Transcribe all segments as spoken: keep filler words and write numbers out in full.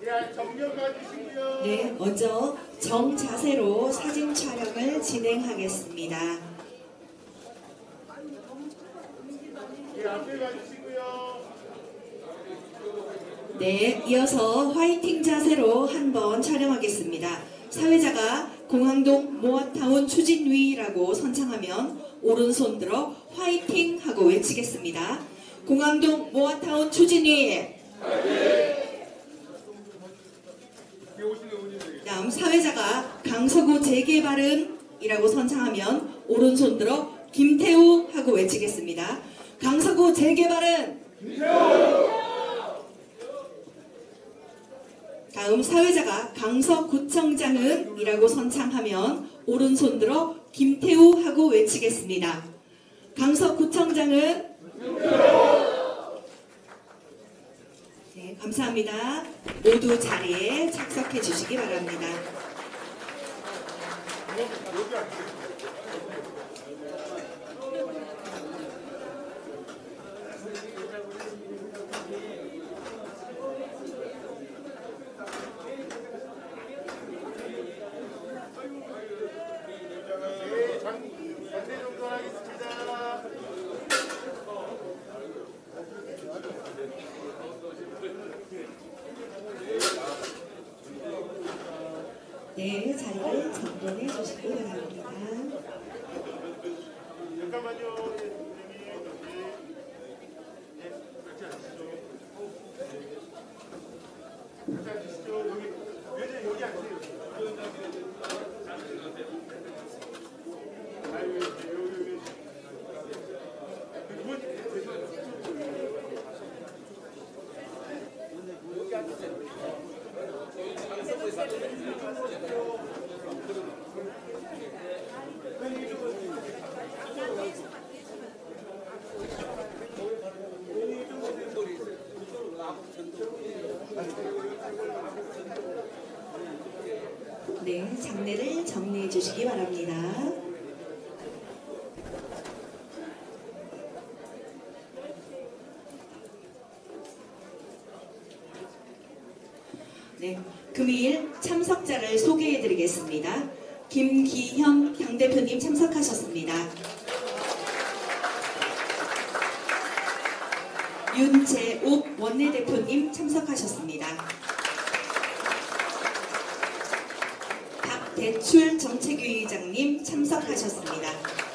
네, 먼저 정자세로 사진 촬영을 진행하겠습니다. 네, 이어서 화이팅 자세로 한번 촬영하겠습니다. 사회자가 공항동 모아타운 추진위라고 선창하면 오른손 들어 화이팅 하고 외치겠습니다. 공항동 모아타운 추진위. 다음 사회자가 강서구 재개발은 이라고 선창하면 오른손 들어 김태우 하고 외치겠습니다. 강서구 재개발은 김태우. 다음 사회자가 강서구청장은 이라고 선창하면 오른손 들어 김태우 하고 외치겠습니다. 강서구청장은 김태우. 네, 감사합니다. 모두 자리에 착석해 주시기 바랍니다. 네, 자리를 정돈해 주시기 바랍니다. 잠깐만요. 여기 여기 앉으세요. 네, 장례를 정리해 주시기 바랍니다. 네, 금일 참석자를 소개해 드리겠습니다. 김기현 당대표님 참석하셨습니다. 윤재옥 원내대표님 참석하셨습니다. 박대출 정책위의장님 참석하셨습니다.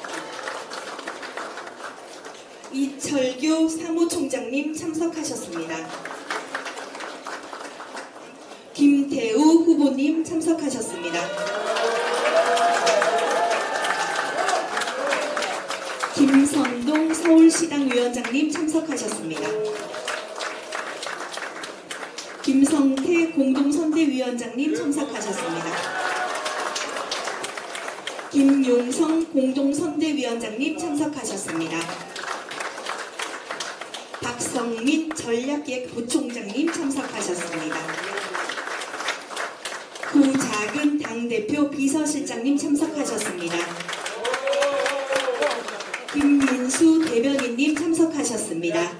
이철규 사무총장님 참석하셨습니다. 김태우 후보님 참석하셨습니다. 김선동 서울시당 위원장님 참석하셨습니다. 김성태 공동선대위원장님 참석하셨습니다. 김용성 공동선대위원장님 참석하셨습니다. 박성민 전략기획부총장님 참석하셨습니다. 구작은 당대표 비서실장님 참석하셨습니다. 김민수 대변인님 참석하셨습니다.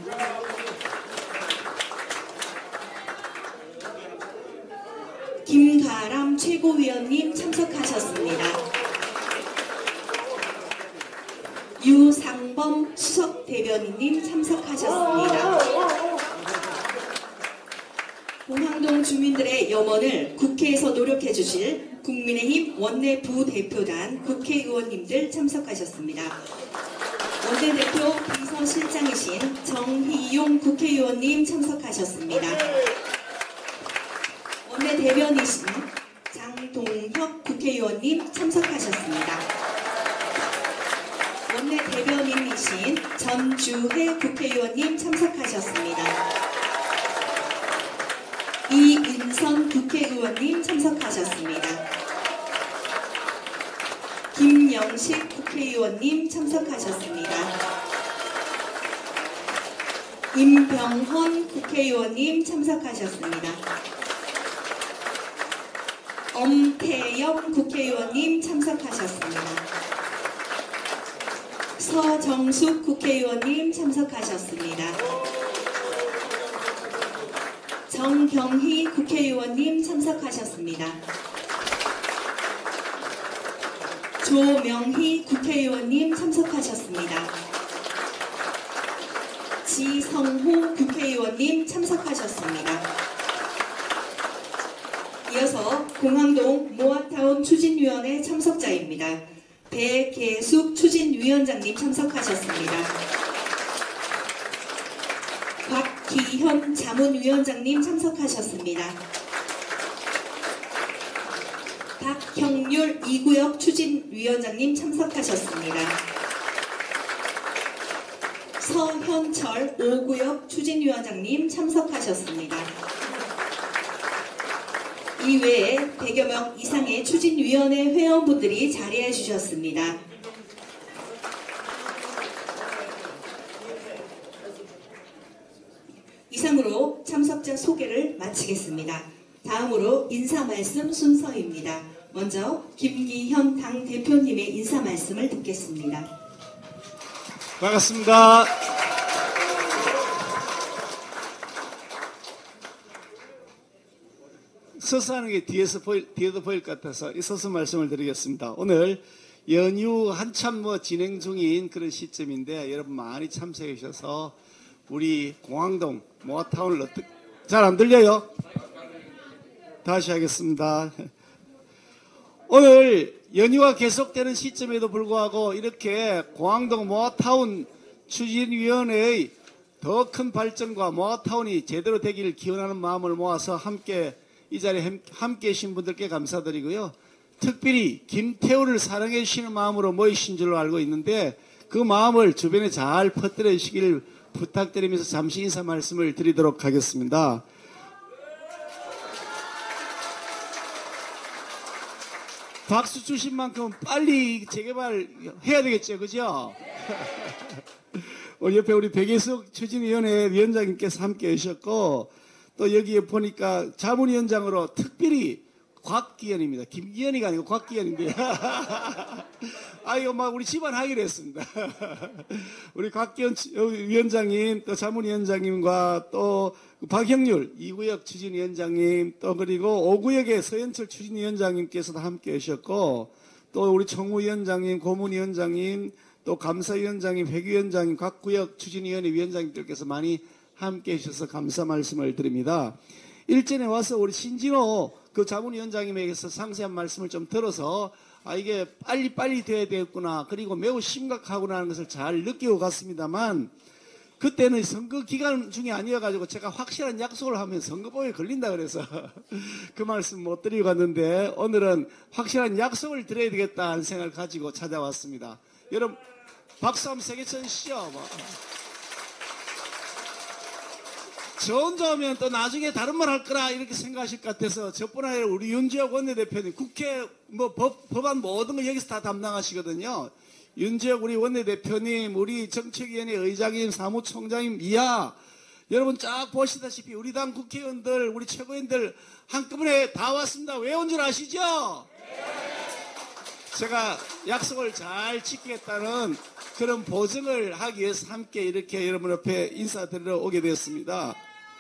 김가람 최고위원님 참석하셨습니다. 유상범 수석대변인님 참석하셨습니다. 공항동 주민들의 염원을 국회에서 노력해 주실 국민의힘 원내 부대표단 국회의원님들 참석하셨습니다. 원내대표 비서실장이신 정희용 국회의원님 참석하셨습니다. 원내대변이신 장동혁 국회의원님 참석하셨습니다. 원내대변인이신 전주혜 국회의원님 참석하셨습니다. 이인선 국회의원님 참석하셨습니다. 김영식 국회의원님 참석하셨습니다. 임병헌 국회의원님 참석하셨습니다. 엄태영 국회의원님 참석하셨습니다. 서정숙 국회의원님 참석하셨습니다. 정경희 국회의원님 참석하셨습니다. 조명희 국회의원님 참석하셨습니다. 지성호 국회의원님 참석하셨습니다. 이어서 공항동 모아타운 추진위원회 참석자입니다. 배계숙 추진위원장님 참석하셨습니다. 곽기현 자문위원장님 참석하셨습니다. 박형률 이 구역 추진위원장님 참석하셨습니다. 서현철 오 구역 추진위원장님 참석하셨습니다. 이외에 백여 명 이상의 추진위원회 회원분들이 자리해 주셨습니다. 이상으로 참석자 소개를 마치겠습니다. 다음으로 인사 말씀 순서입니다. 먼저 김기현 당대표님의 인사 말씀을 듣겠습니다. 반갑습니다. 서서 하는 게 뒤에서 보일, 뒤에도 보일 것 같아서 서서 말씀을 드리겠습니다. 오늘 연휴 한참 뭐 진행 중인 그런 시점인데 여러분 많이 참석해 주셔서 우리 공항동 모아타운을 어떻게, 잘 안 들려요? 다시 하겠습니다. 오늘 연휴가 계속되는 시점에도 불구하고 이렇게 공항동 모아타운 추진위원회의 더 큰 발전과 모아타운이 제대로 되기를 기원하는 마음을 모아서 함께 이 자리에 함께 계신 분들께 감사드리고요. 특별히 김태우를 사랑해 주시는 마음으로 모이신 줄로 알고 있는데 그 마음을 주변에 잘 퍼뜨려 주시길 부탁드리면서 잠시 인사 말씀을 드리도록 하겠습니다. 박수 주신 만큼 빨리 재개발 해야 되겠죠, 그죠? 오늘 옆에 우리 백예숙 추진위원회 위원장님께서 함께 계셨고, 또 여기에 보니까 자문위원장으로 특별히 곽기현입니다. 김기현이가 아니고 곽기현인데. 아, 이거 막 우리 집안 하기로 했습니다. 우리 곽기현 위원장님, 또 자문위원장님과 또 박형률 이 구역 추진위원장님, 또 그리고 오 구역의 서현철 추진위원장님께서도 함께 하셨고, 또 우리 총무위원장님, 고문위원장님, 또 감사위원장님, 회계위원장님, 각 구역 추진위원회 위원장님들께서 많이 함께 해주셔서 감사 말씀을 드립니다. 일전에 와서 우리 신진호 그 자문위원장님에게서 상세한 말씀을 좀 들어서 아 이게 빨리빨리 돼야 되겠구나, 그리고 매우 심각하구나 하는 것을 잘 느끼고 갔습니다만 그때는 선거 기간 중이 아니어가지고 제가 확실한 약속을 하면 선거법에 걸린다 그래서 그 말씀 못 드리고 갔는데 오늘은 확실한 약속을 드려야 되겠다 하는 생각을 가지고 찾아왔습니다. 여러분 박수 한번 세게 쳐주시죠. 뭐. 저 혼자 오면 또 나중에 다른 말 할 거라 이렇게 생각하실 것 같아서 저뿐 아니라 우리 윤지혁 원내대표님 국회 뭐 법, 법안 모든 걸 여기서 다 담당하시거든요. 윤지혁 우리 원내대표님, 우리 정책위원회 의장님, 사무총장님, 이하 여러분 쫙 보시다시피 우리 당 국회의원들, 우리 최고위원들 한꺼번에 다 왔습니다. 왜 온 줄 아시죠? 제가 약속을 잘 지키겠다는 그런 보증을 하기 위해서 함께 이렇게 여러분 앞에 인사드리러 오게 되었습니다.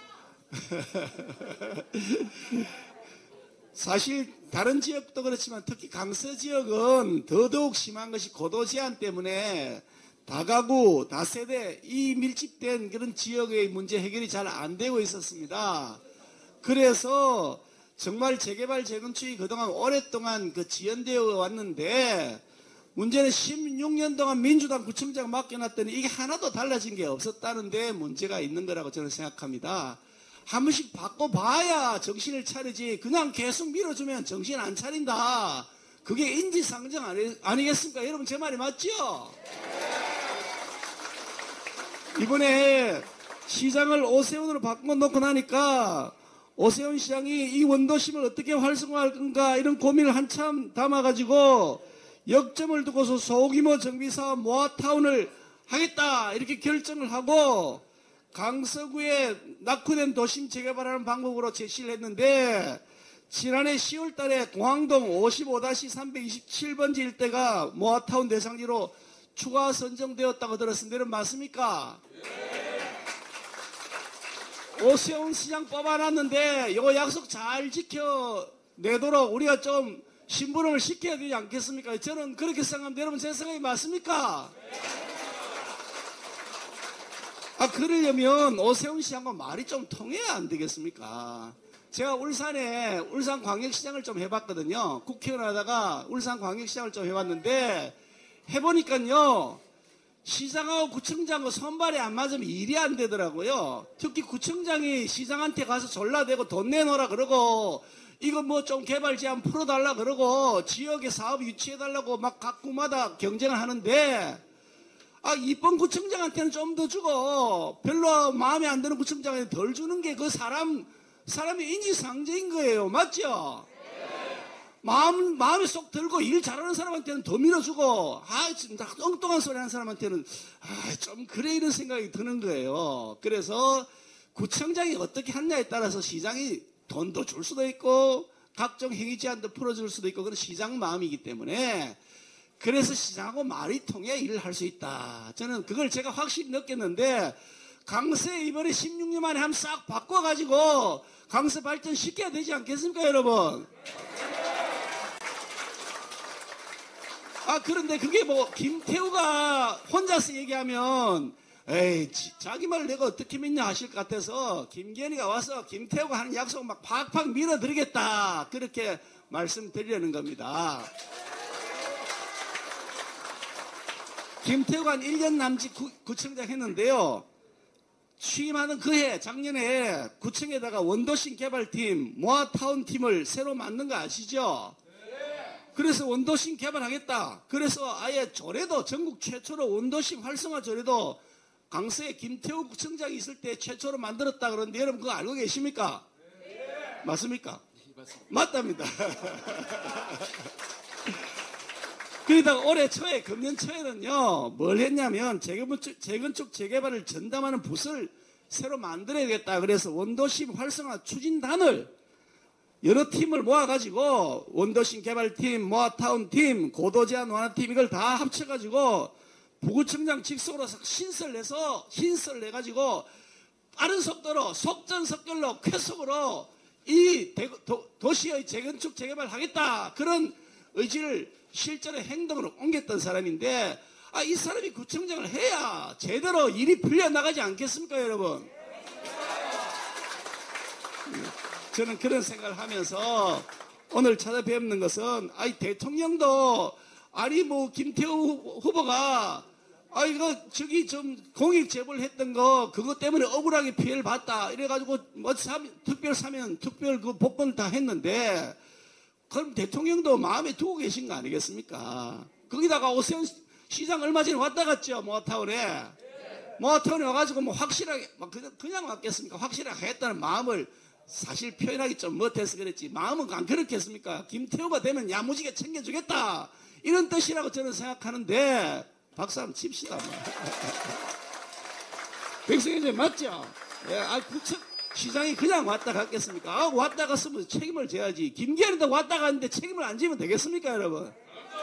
사실 다른 지역도 그렇지만 특히 강서 지역은 더더욱 심한 것이 고도 제한 때문에 다가구, 다세대 이 밀집된 그런 지역의 문제 해결이 잘 안 되고 있었습니다. 그래서 정말 재개발 재건축이 그동안 오랫동안 그 지연되어 왔는데 문제는 십육 년 동안 민주당 구청장 맡겨놨더니 이게 하나도 달라진 게 없었다는 데 문제가 있는 거라고 저는 생각합니다. 한 번씩 바꿔봐야 정신을 차리지 그냥 계속 밀어주면 정신 안 차린다. 그게 인지상정 아니, 아니겠습니까? 여러분 제 말이 맞죠? 이번에 시장을 오세훈으로 바꿔놓고 나니까 오세훈 시장이 이 원도심을 어떻게 활성화할 건가 이런 고민을 한참 담아가지고 역점을 두고서 소규모 정비사업 모아타운을 하겠다 이렇게 결정을 하고 강서구에 낙후된 도심 재개발하는 방법으로 제시를 했는데 지난해 시월 달에 공항동 오십오 삼백이십칠 번지 일대가 모아타운 대상지로 추가 선정되었다고 들었습니다. 여러분 맞습니까? 오세훈 시장 뽑아놨는데 요 약속 잘 지켜내도록 우리가 좀 심부름을 시켜야 되지 않겠습니까? 저는 그렇게 생각합니다. 여러분 제 생각이 맞습니까? 아, 그러려면 오세훈 시장과 말이 좀 통해야 안 되겠습니까? 제가 울산에 울산광역시장을 좀 해봤거든요. 국회의원 하다가 울산광역시장을 좀 해봤는데 해보니까요. 시장하고 구청장하고 손발이 안 맞으면 일이 안 되더라고요. 특히 구청장이 시장한테 가서 졸라대고 돈 내놓으라 그러고 이거 뭐 좀 개발 제한 풀어달라 그러고 지역에 사업 유치해달라고 막 각구마다 경쟁을 하는데 아, 이번 구청장한테는 좀 더 주고 별로 마음에 안 드는 구청장한테 덜 주는 게 그 사람 사람의 인지상정인 거예요. 맞죠? 마음, 마음에 쏙 들고 일 잘하는 사람한테는 더 밀어주고, 아, 진짜 엉뚱한 소리 하는 사람한테는, 아, 좀 그래, 이런 생각이 드는 거예요. 그래서 구청장이 어떻게 하냐에 따라서 시장이 돈도 줄 수도 있고, 각종 행위 제한도 풀어줄 수도 있고, 그건 시장 마음이기 때문에, 그래서 시장하고 말이 통해 일을 할 수 있다. 저는 그걸 제가 확실히 느꼈는데, 강세 이번에 십육 년 만에 한번 싹 바꿔가지고, 강세 발전 시켜야 되지 않겠습니까, 여러분? 아, 그런데 그게 뭐, 김태우가 혼자서 얘기하면, 에이, 자기 말 내가 어떻게 믿냐 하실 것 같아서, 김기현이가 와서 김태우가 하는 약속 막 팍팍 밀어드리겠다. 그렇게 말씀드리려는 겁니다. 김태우가 한 일 년 남짓 구, 구청장 했는데요. 취임하는 그해, 작년에 구청에다가 원도심 개발팀, 모아타운 팀을 새로 만든 거 아시죠? 그래서 원도심 개발하겠다. 그래서 아예 조례도 전국 최초로 원도심 활성화 조례도 강서에 김태우 구청장이 있을 때 최초로 만들었다 그러는데 여러분 그거 알고 계십니까? 네. 맞습니까? 네, 맞답니다. 그러다가 올해 초에 금년 초에는요 뭘 했냐면 재건축, 재건축 재개발을 전담하는 부서를 새로 만들어야겠다. 그래서 원도심 활성화 추진단을 여러 팀을 모아가지고 원도심 개발팀, 모아타운 팀, 고도제한 완화팀 이걸 다 합쳐가지고 부구청장 직속으로 신설 내서 신설 내가지고 빠른 속도로 속전속결로 쾌속으로 이 대, 도, 도시의 재건축 재개발 하겠다. 그런 의지를 실제로 행동으로 옮겼던 사람인데 아, 이 사람이 구청장을 해야 제대로 일이 풀려나가지 않겠습니까, 여러분? 저는 그런 생각을 하면서 오늘 찾아뵙는 것은 아니 대통령도 아니 뭐 김태우 후보가 아 이거 저기 좀 공익 제보를 했던 거 그것 때문에 억울하게 피해를 봤다 이래가지고 뭐 사면, 특별 사면 특별 그 복권을 다 했는데 그럼 대통령도 마음에 두고 계신 거 아니겠습니까? 거기다가 오세훈 시장 얼마 전에 왔다 갔죠, 모아타운에. 모아타운에 와가지고 뭐 확실하게 그냥, 그냥 왔겠습니까? 확실하게 하겠다는 마음을 사실 표현하기 좀 못해서 그랬지 마음은 안 그렇겠습니까? 김태우가 되면 야무지게 챙겨주겠다 이런 뜻이라고 저는 생각하는데 박수 한번 칩시다. 백성현재 맞죠? 예, 아, 구청 시장이 그냥 왔다 갔겠습니까? 아, 왔다 갔으면 책임을 져야지. 김기현이도 왔다 갔는데 책임을 안 지면 되겠습니까, 여러분?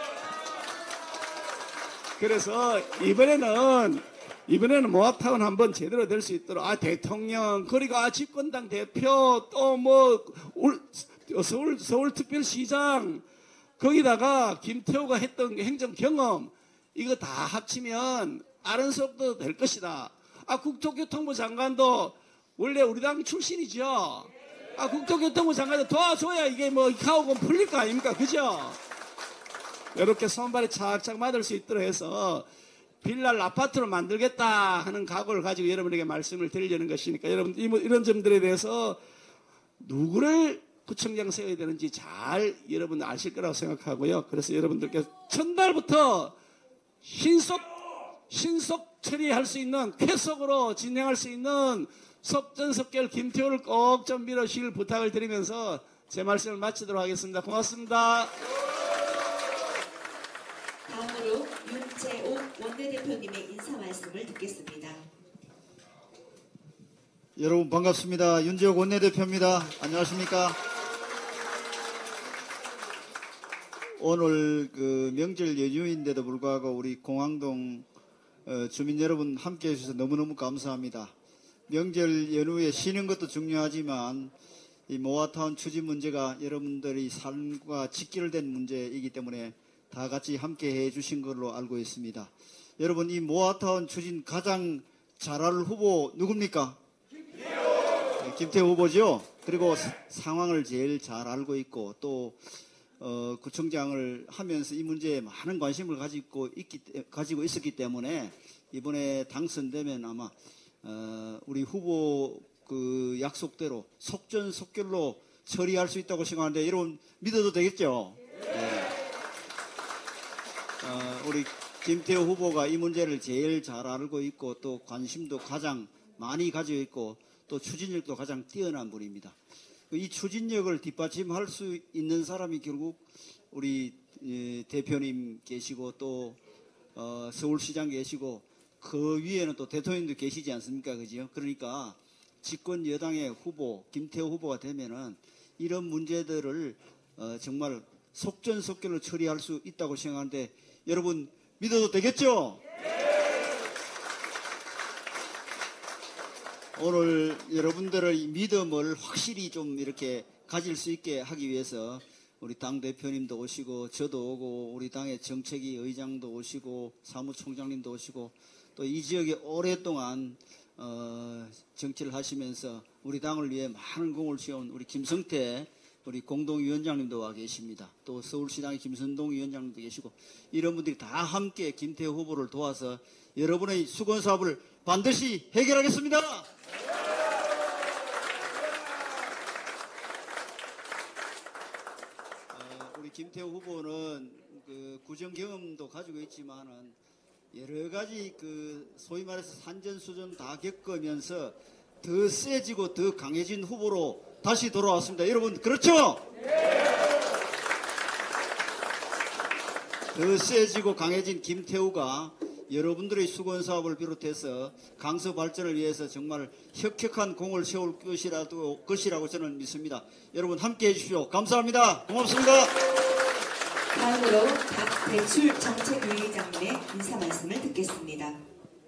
그래서 이번에는 이번에는 모아타운 한번 제대로 될 수 있도록 아 대통령 그리고 아 집권당 대표 또 뭐 서울 서울특별시장 거기다가 김태우가 했던 행정 경험 이거 다 합치면 빠른 속도 될 것이다. 아 국토교통부 장관도 원래 우리 당 출신이죠. 아 국토교통부 장관도 도와줘야 이게 뭐 가오건 풀릴 거 아닙니까, 그죠? 이렇게 손발이 착착 맞을 수 있도록 해서. 빌라를 아파트로 만들겠다 하는 각오를 가지고 여러분에게 말씀을 드리려는 것이니까 여러분 이런 점들에 대해서 누구를 구청장 세워야 되는지 잘 여러분 아실 거라고 생각하고요. 그래서 여러분들께 첫날부터 신속 신속 처리할 수 있는 쾌속으로 진행할 수 있는 속전속결 김태우를 꼭 좀 밀어주실 부탁을 드리면서 제 말씀을 마치도록 하겠습니다. 고맙습니다. 다음으로 윤재옥 원내대표님의 인사 말씀을 듣겠습니다. 여러분 반갑습니다. 윤재옥 원내대표입니다. 안녕하십니까? 오늘 그 명절 연휴인데도 불구하고 우리 공항동 어, 주민 여러분 함께해 주셔서 너무너무 감사합니다. 명절 연후에 쉬는 것도 중요하지만 이 모아타운 추진 문제가 여러분들의 삶과 직결된 문제이기 때문에 다 같이 함께 해 주신 걸로 알고 있습니다. 여러분, 이 모아타운 추진 가장 잘할 후보 누굽니까? 네, 김태우 후보죠. 그리고 사, 상황을 제일 잘 알고 있고 또 어, 구청장을 하면서 이 문제에 많은 관심을 가지고 있기 가지고 있었기 때문에 이번에 당선되면 아마 어, 우리 후보 그 약속대로 속전속결로 처리할 수 있다고 생각하는데 여러분 믿어도 되겠죠? 네. 어, 우리 김태우 후보가 이 문제를 제일 잘 알고 있고 또 관심도 가장 많이 가지고 있고 또 추진력도 가장 뛰어난 분입니다. 이 추진력을 뒷받침할 수 있는 사람이 결국 우리 대표님 계시고 또 어, 서울시장 계시고 그 위에는 또 대통령도 계시지 않습니까? 그죠? 그러니까 집권 여당의 후보 김태우 후보가 되면은 이런 문제들을 어, 정말 속전속결로 처리할 수 있다고 생각하는데 여러분 믿어도 되겠죠? 오늘 여러분들의 믿음을 확실히 좀 이렇게 가질 수 있게 하기 위해서 우리 당대표님도 오시고 저도 오고 우리 당의 정책위 의장도 오시고 사무총장님도 오시고 또 이 지역에 오랫동안 어, 정치를 하시면서 우리 당을 위해 많은 공을 세운 우리 김성태 우리 공동위원장님도 와 계십니다. 또 서울시장의 김선동 위원장님도 계시고 이런 분들이 다 함께 김태우 후보를 도와서 여러분의 수건 사업을 반드시 해결하겠습니다. 어, 우리 김태우 후보는 그 구정 경험도 가지고 있지만은 여러 가지 그 소위 말해서 산전수전 다 겪으면서 더 세지고 더 강해진 후보로 다시 돌아왔습니다. 여러분 그렇죠? 더 세지고 강해진 김태우가 여러분들의 수건 사업을 비롯해서 강서 발전을 위해서 정말 혁혁한 공을 세울 것이라도, 것이라고 저는 믿습니다. 여러분 함께 해주십시오. 감사합니다. 고맙습니다. 다음으로 박대출 정책위의장님의 인사 말씀을 듣겠습니다.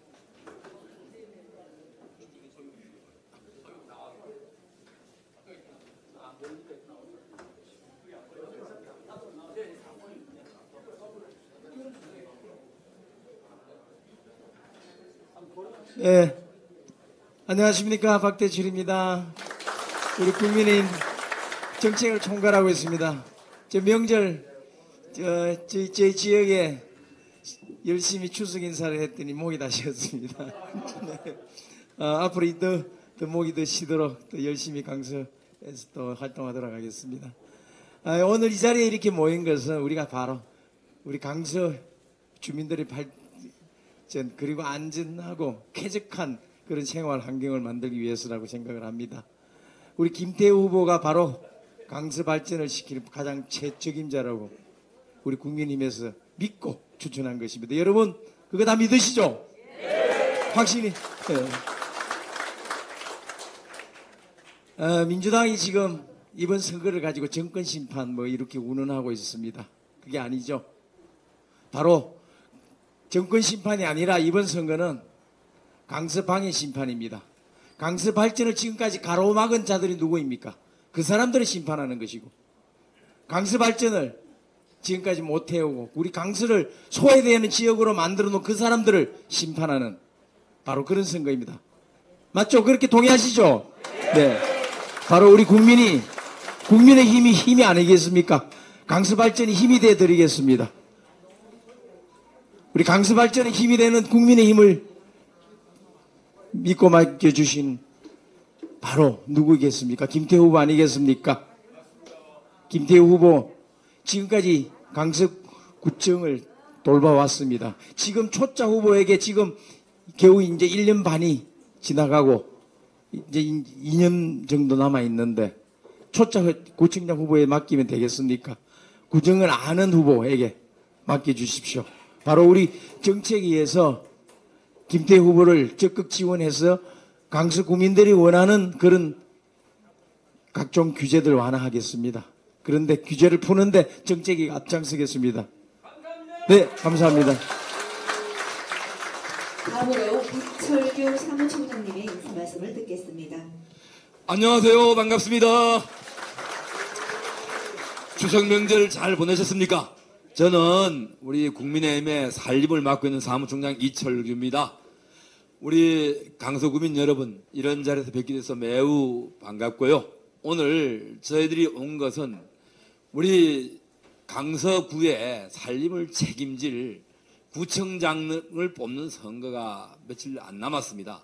예, 안녕하십니까. 박대출입니다. 우리 국민의힘 정책을 총괄하고 있습니다. 저 명절 저, 저희, 저희 지역에 열심히 추석 인사를 했더니 목이 다 쉬었습니다. 네. 어, 앞으로 더, 더 목이 더 쉬도록 또 열심히 강서에서 또 활동하도록 하겠습니다. 아, 오늘 이 자리에 이렇게 모인 것은 우리가 바로 우리 강서 주민들의 발전 그리고 안전하고 쾌적한 그런 생활 환경을 만들기 위해서라고 생각을 합니다. 우리 김태우 후보가 바로 강서 발전을 시킬 가장 최적임자라고 우리 국민힘에서 믿고 추천한 것입니다. 여러분 그거 다 믿으시죠? 네. 확실히. 네. 어, 민주당이 지금 이번 선거를 가지고 정권 심판 뭐 이렇게 운운하고 있습니다. 그게 아니죠. 바로 정권 심판이 아니라 이번 선거는 강서 방해 심판입니다. 강서 발전을 지금까지 가로막은 자들이 누구입니까? 그 사람들을 심판하는 것이고 강서 발전을 지금까지 못 해오고 우리 강서를 소외되는 지역으로 만들어 놓은 그 사람들을 심판하는 바로 그런 선거입니다. 맞죠? 그렇게 동의하시죠? 네. 바로 우리 국민이 국민의 힘이 힘이 아니겠습니까? 강서 발전이 힘이 돼 드리겠습니다. 우리 강서 발전의 힘이 되는 국민의 힘을 믿고 맡겨주신 바로 누구겠습니까? 김태우 후보 아니겠습니까? 김태우 후보 지금까지 강서구청을 돌봐왔습니다. 지금 초짜 후보에게 지금 겨우 이제 일 년 반이 지나가고 이제 이 년 정도 남아 있는데 초짜 구청장 후보에 맡기면 되겠습니까? 구정을 아는 후보에게 맡겨주십시오. 바로 우리 정책위에서 김태우 후보를 적극 지원해서 강서 구민들이 원하는 그런 각종 규제들 완화하겠습니다. 그런데 규제를 푸는데 정책위가 앞장서겠습니다. 네, 감사합니다. 다음으로 박철규 사무총장님의 인사 말씀을 듣겠습니다. 안녕하세요. 반갑습니다. 추석 명절 잘 보내셨습니까? 저는 우리 국민의힘의 살림을 맡고 있는 사무총장 이철규입니다. 우리 강서구민 여러분, 이런 자리에서 뵙게 돼서 매우 반갑고요. 오늘 저희들이 온 것은 우리 강서구의 살림을 책임질 구청장을 뽑는 선거가 며칠 안 남았습니다.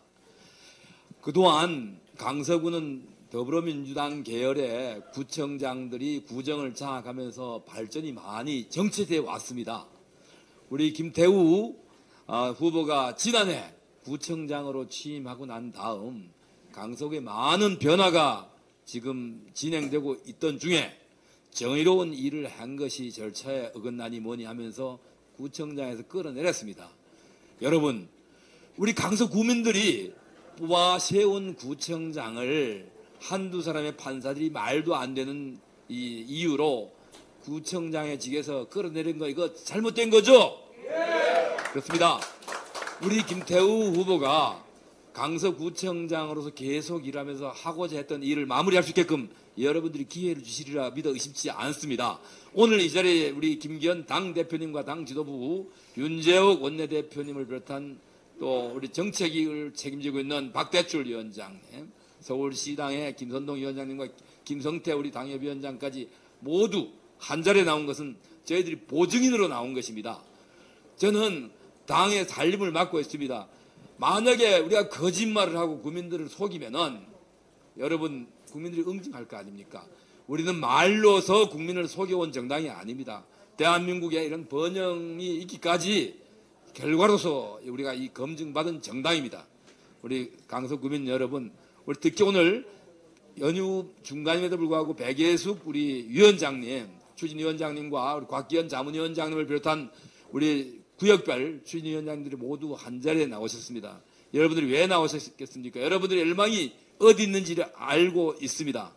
그동안 강서구는 더불어민주당 계열의 구청장들이 구정을 장악하면서 발전이 많이 정체되어 왔습니다. 우리 김태우 후보가 지난해 구청장으로 취임하고 난 다음 강서구에 많은 변화가 지금 진행되고 있던 중에 정의로운 일을 한 것이 절차에 어긋나니 뭐니 하면서 구청장에서 끌어내렸습니다. 여러분, 우리 강서 구민들이 뽑아 세운 구청장을 한두 사람의 판사들이 말도 안 되는 이 이유로 구청장의 직에서 끌어내린 거 이거 잘못된 거죠? 예! 그렇습니다. 우리 김태우 후보가 강서구청장으로서 계속 일하면서 하고자 했던 일을 마무리할 수 있게끔 여러분들이 기회를 주시리라 믿어 의심치 않습니다. 오늘 이 자리에 우리 김기현 당대표님과 당 지도부, 윤재욱 원내대표님을 비롯한 또 우리 정책을 책임지고 있는 박대출 위원장님, 서울시당의 김선동 위원장님과 김성태 우리 당협위원장까지 모두 한 자리에 나온 것은 저희들이 보증인으로 나온 것입니다. 저는 당의 살림을 맡고 있습니다. 만약에 우리가 거짓말을 하고 국민들을 속이면은 여러분 국민들이 응징할 거 아닙니까? 우리는 말로서 국민을 속여온 정당이 아닙니다. 대한민국에 이런 번영이 있기까지 결과로서 우리가 이 검증받은 정당입니다. 우리 강서구민 여러분, 우리 특히 오늘 연휴 중간임에도 불구하고 백예숙 우리 위원장님, 추진위원장님과 우리 곽기현 자문위원장님을 비롯한 우리 구역별 추진위원장들이 모두 한 자리에 나오셨습니다. 여러분들이 왜 나오셨겠습니까? 여러분들의 열망이 어디 있는지를 알고 있습니다.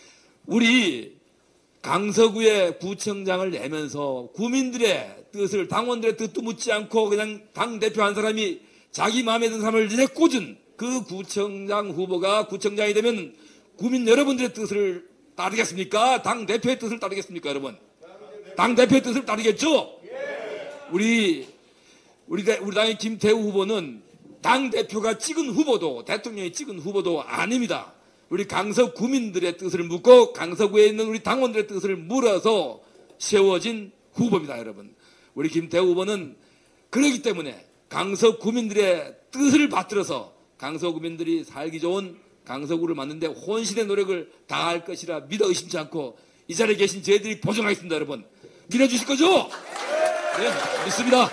우리 강서구의 구청장을 내면서 구민들의 뜻을, 당원들의 뜻도 묻지 않고 그냥 당대표 한 사람이 자기 마음에 드는 사람을 내꽂은 그 구청장 후보가 구청장이 되면 구민 여러분들의 뜻을 따르겠습니까? 당대표의 뜻을 따르겠습니까, 여러분? 당대표의 뜻을 따르겠죠? 우리, 우리, 우리 당의 김태우 후보는 당대표가 찍은 후보도, 대통령이 찍은 후보도 아닙니다. 우리 강서 구민들의 뜻을 묻고 강서구에 있는 우리 당원들의 뜻을 물어서 세워진 후보입니다, 여러분. 우리 김태우 후보는 그렇기 때문에 강서 구민들의 뜻을 받들어서 강서 구민들이 살기 좋은 강서구를 만드는데 혼신의 노력을 다할 것이라 믿어 의심치 않고 이 자리에 계신 저희들이 보증하겠습니다, 여러분. 믿어주실 거죠? 네, 믿습니다.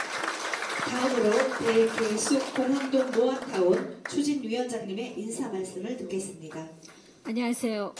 다음으로 백예숙 공항동 모아타운 추진위원장님의 인사 말씀을 듣겠습니다. 안녕하세요.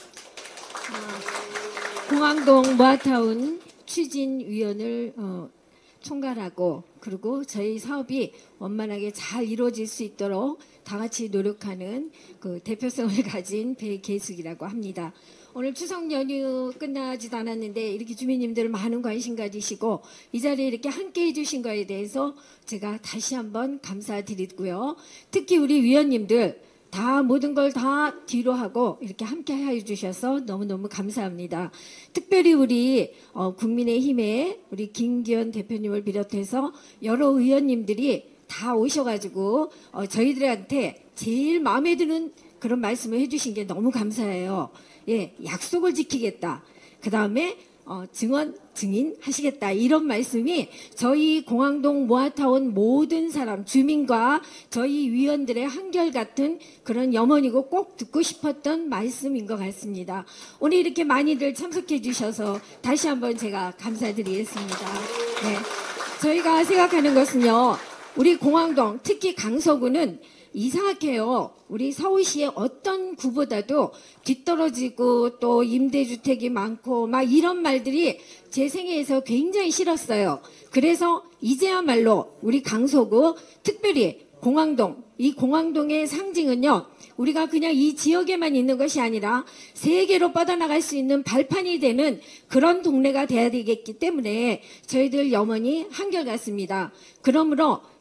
어, 공항동 모아타운 추진위원을 어, 총괄하고 그리고 저희 사업이 원만하게 잘 이루어질 수 있도록 다 같이 노력하는 그 대표성을 가진 백예숙이라고 합니다. 오늘 추석 연휴 끝나지도 않았는데 이렇게 주민님들 많은 관심 가지시고 이 자리에 이렇게 함께 해주신 거에 대해서 제가 다시 한번 감사드리고요. 특히 우리 위원님들 다 모든 걸 다 뒤로 하고 이렇게 함께 해주셔서 너무너무 감사합니다. 특별히 우리 어, 국민의힘의 우리 김기현 대표님을 비롯해서 여러 의원님들이 다 오셔가지고 어, 저희들한테 제일 마음에 드는 그런 말씀을 해주신 게 너무 감사해요. 예, 약속을 지키겠다. 그 다음에 어, 증언, 증인 하시겠다. 이런 말씀이 저희 공항동 모아타운 모든 사람, 주민과 저희 위원들의 한결같은 그런 염원이고 꼭 듣고 싶었던 말씀인 것 같습니다. 오늘 이렇게 많이들 참석해 주셔서 다시 한번 제가 감사드리겠습니다. 네, 저희가 생각하는 것은요. 우리 공항동, 특히 강서구는 이상하게요. 우리 서울시의 어떤 구보다도 뒤떨어지고 또 임대주택이 많고 막 이런 말들이 제 생애에서 굉장히 싫었어요. 그래서 이제야말로 우리 강서구 특별히 공항동, 이 공항동의 상징은요. 우리가 그냥 이 지역에만 있는 것이 아니라 세계로 뻗어나갈 수 있는 발판이 되는 그런 동네가 돼야 되겠기 때문에 저희들 염원이 한결같습니다. 그러므로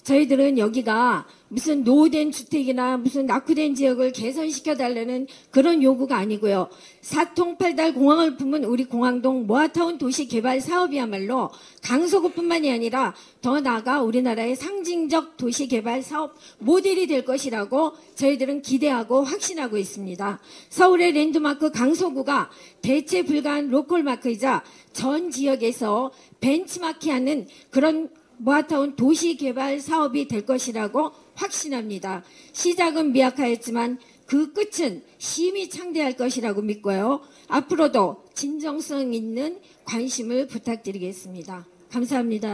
저희들은 여기가 무슨 노후된 주택이나 무슨 낙후된 지역을 개선시켜달라는 그런 요구가 아니고요. 사통팔달 공항을 품은 우리 공항동 모아타운 도시개발 사업이야말로 강서구뿐만이 아니라 더 나아가 우리나라의 상징적 도시개발 사업 모델이 될 것이라고 저희들은 기대하고 확신하고 있습니다. 서울의 랜드마크 강서구가 대체 불가한 로컬마크이자 전 지역에서 벤치마킹하는 그런 모아타운 도시개발 사업이 될 것이라고 확신합니다. 시작은 미약하였지만 그 끝은 심히 창대할 것이라고 믿고요. 앞으로도 진정성 있는 관심을 부탁드리겠습니다. 감사합니다.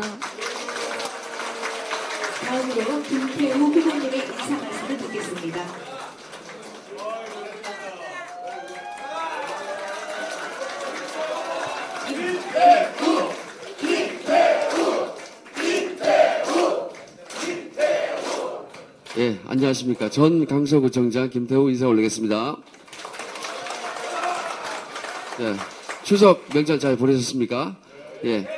다음으로 김태우 후보님의 인사 말씀을 듣겠습니다. 예, 안녕하십니까. 전 강서구청장 김태우 인사 올리겠습니다. 예, 추석 명절 잘 보내셨습니까? 예.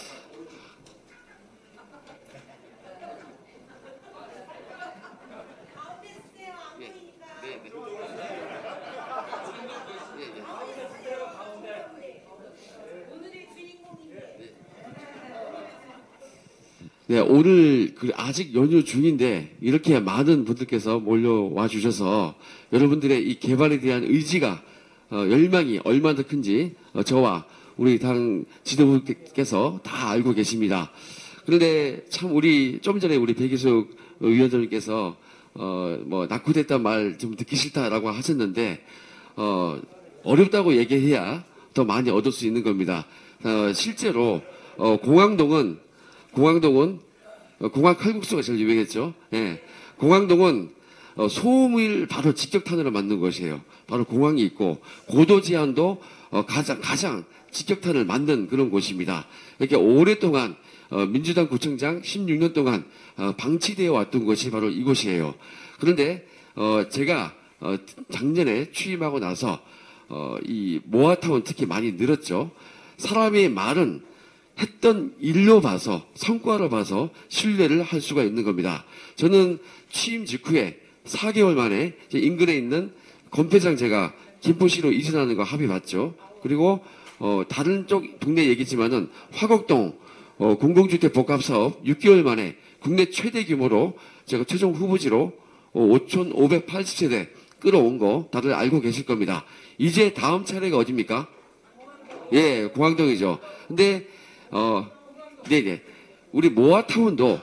네, 오늘 그 아직 연휴 중인데 이렇게 많은 분들께서 몰려와 주셔서 여러분들의 이 개발에 대한 의지가 어, 열망이 얼마나 큰지 어, 저와 우리 당 지도부께서 다 알고 계십니다. 그런데 참 우리 좀 전에 우리 백이숙 위원장님께서 어, 뭐 낙후됐단 말 좀 듣기 싫다라고 하셨는데 어, 어렵다고 얘기해야 더 많이 얻을 수 있는 겁니다. 어, 실제로 어, 공항동은 공항동은 어, 공항 칼국수가 제일 유명했죠. 예. 공항동은 어, 소음을 바로 직격탄으로 만든 것이에요. 바로 공항이 있고 고도 제한도 어, 가장 가장 직격탄을 만든 그런 곳입니다. 이렇게 오랫동안 어, 민주당 구청장 십육 년 동안 어, 방치되어 왔던 곳이 바로 이곳이에요. 그런데 어, 제가 어, 작년에 취임하고 나서 어, 이 모아타운 특히 많이 늘었죠. 사람의 말은 했던 일로 봐서 성과로 봐서 신뢰를 할 수가 있는 겁니다. 저는 취임 직후에 사 개월 만에 인근에 있는 건폐장 제가 김포시로 이전하는 거 합의 봤죠. 그리고 어, 다른 쪽 동네 얘기지만은 화곡동 어, 공공주택 복합사업 육 개월 만에 국내 최대 규모로 제가 최종 후보지로 어, 오천오백팔십 세대 끌어온 거 다들 알고 계실 겁니다. 이제 다음 차례가 어딥니까? 예, 공항동이죠. 근데 어, 네네. 우리 모아타운도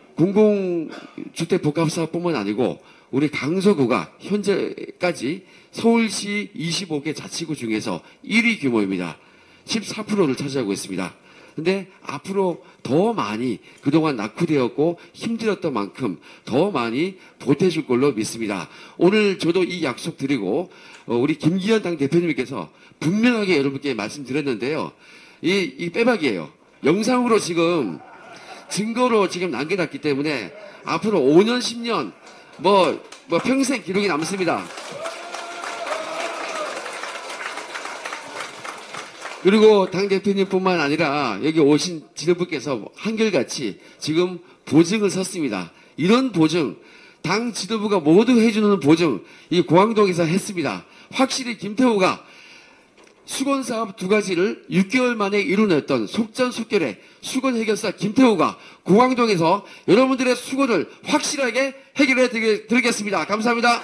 공공주택 복합사업뿐만 아니고 우리 강서구가 현재까지 서울시 이십오 개 자치구 중에서 일 위 규모입니다. 십사 퍼센트를 차지하고 있습니다. 근데 앞으로 더 많이 그동안 낙후되었고 힘들었던 만큼 더 많이 보태줄 걸로 믿습니다. 오늘 저도 이 약속 드리고 어, 우리 김기현 당대표님께서 분명하게 여러분께 말씀드렸는데요. 이, 이 빼박이에요. 영상으로 지금 증거로 지금 남겨놨기 때문에 앞으로 오 년, 십 년 뭐, 뭐 평생 기록이 남습니다. 그리고 당대표님뿐만 아니라 여기 오신 지도부께서 한결같이 지금 보증을 섰습니다. 이런 보증, 당 지도부가 모두 해주는 보증, 이 공항동에서 했습니다. 확실히 김태우가 수건사업 두 가지를 육 개월 만에 이뤄냈던 속전속결의 수건 해결사 김태우가 공항동에서 여러분들의 수건을 확실하게 해결해 드리겠습니다. 감사합니다.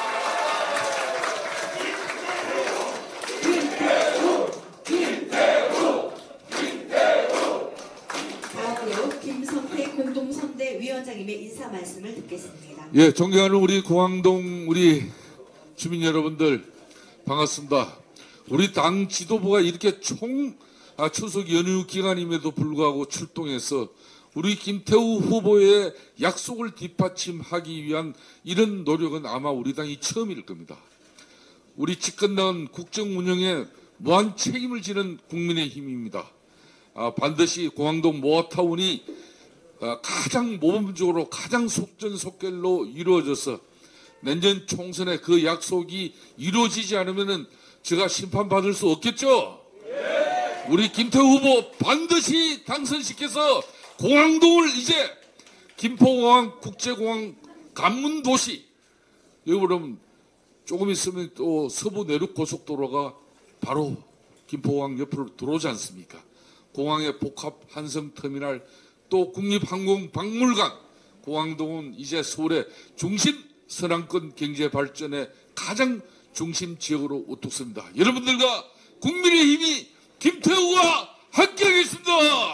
다음으로 김성태 공동선대위원장님의 인사 말씀을 듣겠습니다. 예, 존경하는 우리 공항동 우리 주민 여러분들 반갑습니다. 우리 당 지도부가 이렇게 총 아, 추석 연휴 기간임에도 불구하고 출동해서 우리 김태우 후보의 약속을 뒷받침하기 위한 이런 노력은 아마 우리 당이 처음일 겁니다. 우리 집권당은 국정 운영에 무한 책임을 지는 국민의힘입니다. 아, 반드시 공항동 모아타운이 아, 가장 모범적으로 가장 속전속결로 이루어져서 내년 총선에 그 약속이 이루어지지 않으면은 제가 심판받을 수 없겠죠? 우리 김태우 후보 반드시 당선시켜서 공항동을 이제 김포공항 국제공항 관문도시. 여기 보면 조금 있으면 또 서부 내륙 고속도로가 바로 김포공항 옆으로 들어오지 않습니까? 공항의 복합 한성터미널, 또 국립항공박물관, 공항동은 이제 서울의 중심 선항권 경제 발전의 가장 중심 지역으로 우뚝 섭니다. 여러분들과 국민의힘이 김태우와 함께하겠습니다.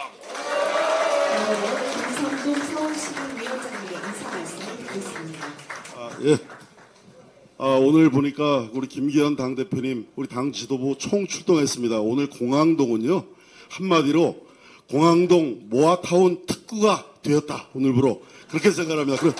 김성동 서울시민위원장님의 인사 말씀을 듣겠습니다. 아, 예. 아, 오늘 보니까 우리 김기현 당대표님, 우리 당 지도부 총 출동했습니다. 오늘 공항동은요, 한마디로 공항동 모아타운 특구가 되었다. 오늘부로. 그렇게 생각합니다. 그래.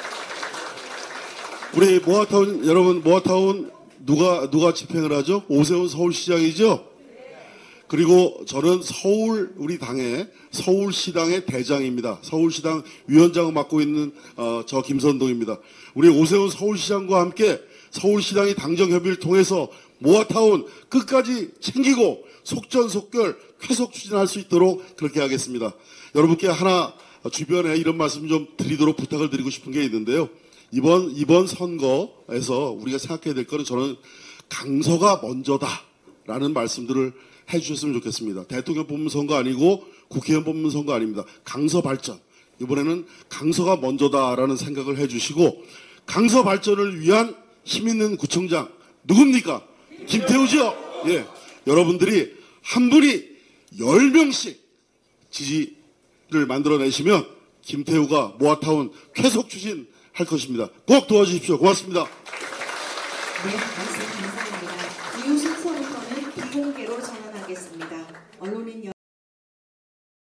우리 모아타운, 여러분, 모아타운 누가, 누가 집행을 하죠? 오세훈 서울시장이죠? 그리고 저는 서울, 우리 당의 서울시당의 대장입니다. 서울시당 위원장을 맡고 있는, 어, 저 김선동입니다. 우리 오세훈 서울시장과 함께 서울시당이 당정협의를 통해서 모아타운 끝까지 챙기고 속전속결 쾌속 추진할 수 있도록 그렇게 하겠습니다. 여러분께 하나 주변에 이런 말씀 좀 드리도록 부탁을 드리고 싶은 게 있는데요. 이번, 이번 선거에서 우리가 생각해야 될 거는 저는 강서가 먼저다라는 말씀들을 해주셨으면 좋겠습니다. 대통령 뽑는 선거 아니고 국회의원 뽑는 선거 아닙니다. 강서 발전. 이번에는 강서가 먼저다라는 생각을 해주시고 강서 발전을 위한 힘 있는 구청장 누굽니까? 김태우죠? 예. 여러분들이 한 분이 열 명씩 지지를 만들어내시면 김태우가 모아타운 쾌속 추진할 것입니다. 꼭 도와주십시오. 고맙습니다. 네, 말씀 감사합니다. 이후 순서부터는 비공개로 전환하겠습니다.